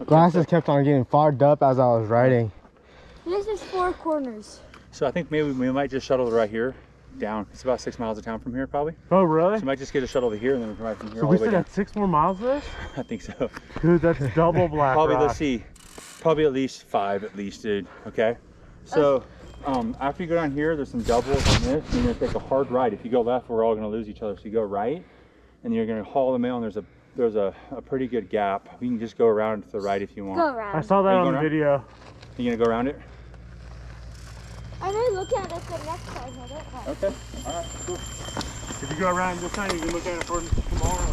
Glasses kept on getting fogged up as I was riding. This is 4 corners. So I think maybe we might just shuttle right here down. It's about 6 miles of town from here, probably. Oh, really? So we might just get a shuttle to here and then we can ride from here. So all we the way still down. got 6 more miles of this? I think so. Dude, that's double black Probably, rock. let's see. Probably at least 5 at least, dude. Okay. So after you go down here, there's some doubles on this, and you're gonna take a hard right. If you go left, we're all gonna lose each other. So you go right, and you're gonna haul the mail, and there's a pretty good gap. You can just go around to the right if you want. Go around. I saw that on the video. You gonna go around it? I may look at it the next time of it. Okay. All right. Cool. If you go around this time, you can look at it for tomorrow.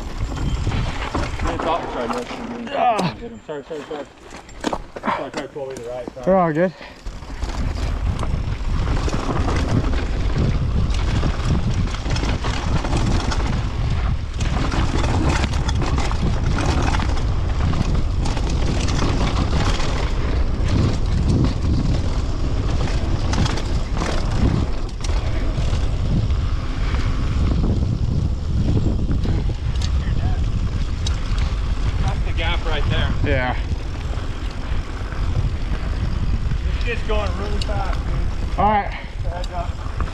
Sorry. Sorry, I tried to pull me to the right. Sorry. We're all good. Yeah. This shit's going really fast, dude. All right. Heads up.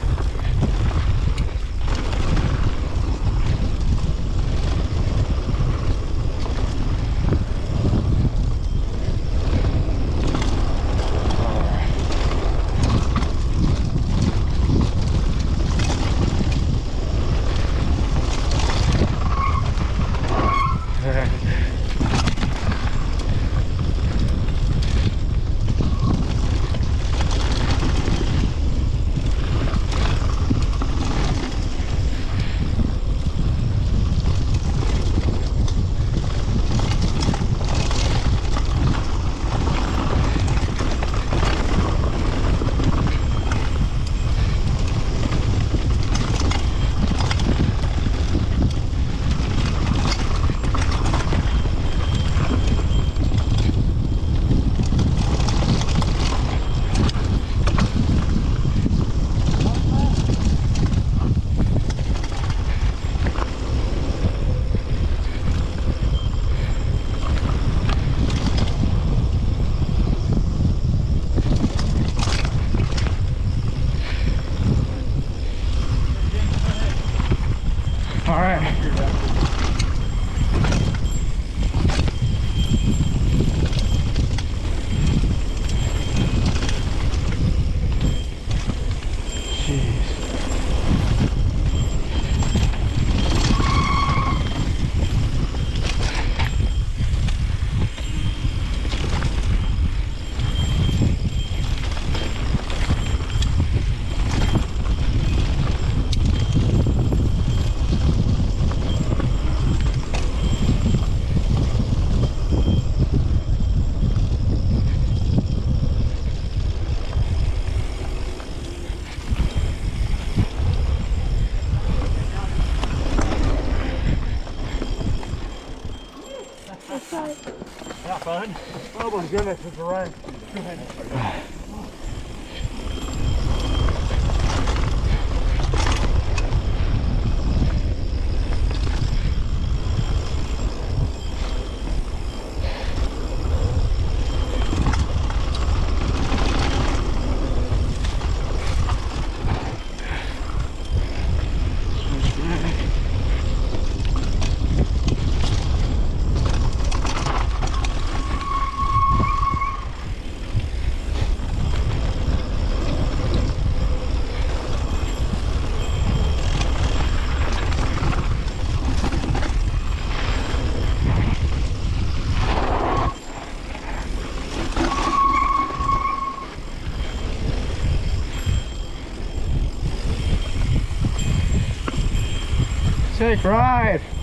Not fun? Oh my goodness, it's a run. Sick ride.